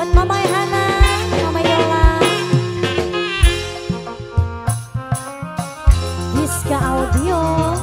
buat Mama Hana, Mama Yola, Diska Audio.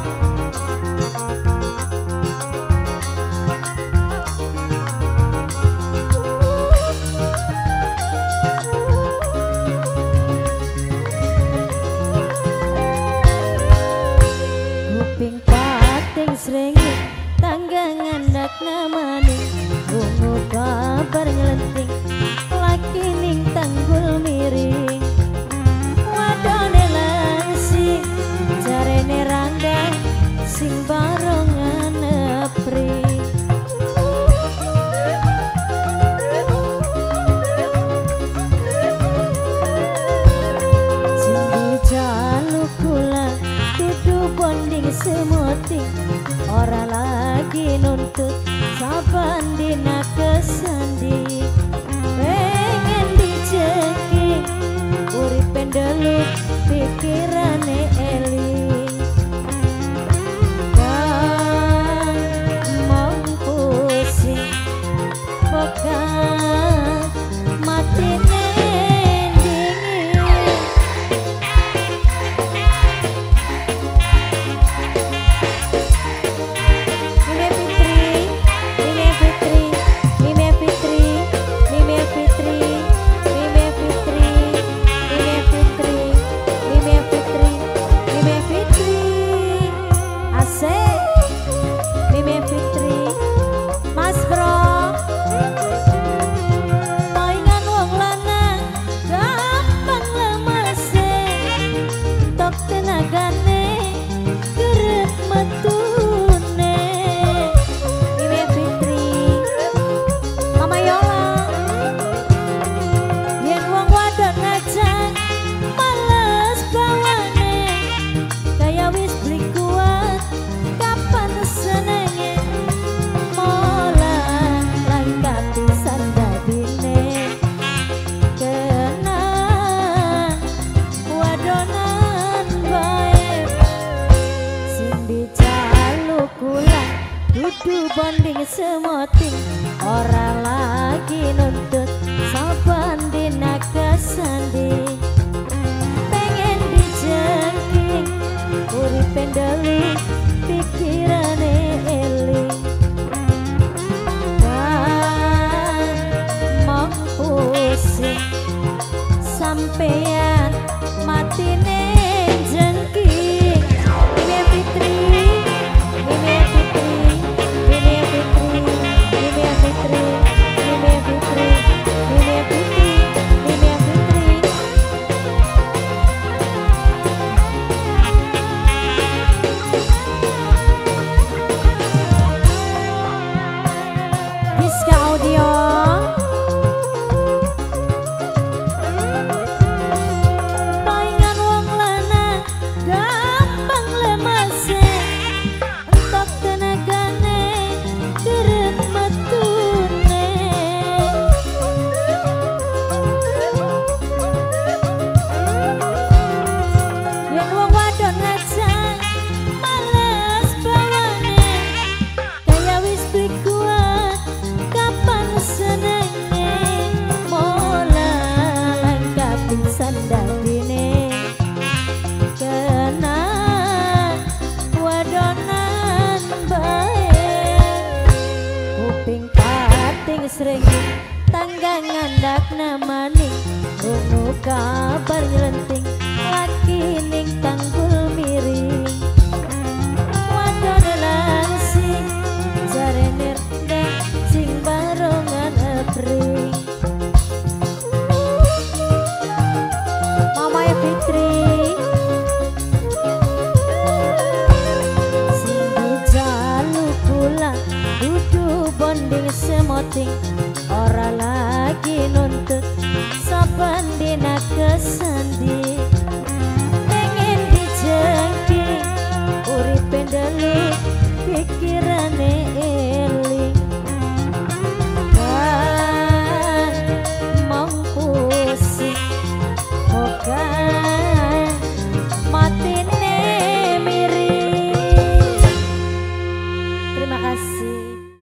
Kuping pating srengit tanggangan dak namane rungu kabar nyelenting laki ning tanggul miring wadone langsing jarene randang sing barongan nepri sing dijaluk kula kudu bonding semuting ora lagi nuntut saban dina kesandi pengen dicekik uripe ndeluk pikirane eling kan mau pusing bakal mati kudu bonding semoting ora lagi nuntut saban dina kesandi pengen dijengking uripe ndeluk pikirane eling kan mau pusing sampeyan matine jengking Mimi Fitri Diska Audio. Paingan wong lanang gampang lemase entok tenagane kerep metune yen wong wadon ngajak males bawane kaya wis kuat kapan senenge mola langkah pisan dadine kena wadonan bae kuping pating srengit tanggangan dak namane rungu kabar nyelenting laki ning tanggung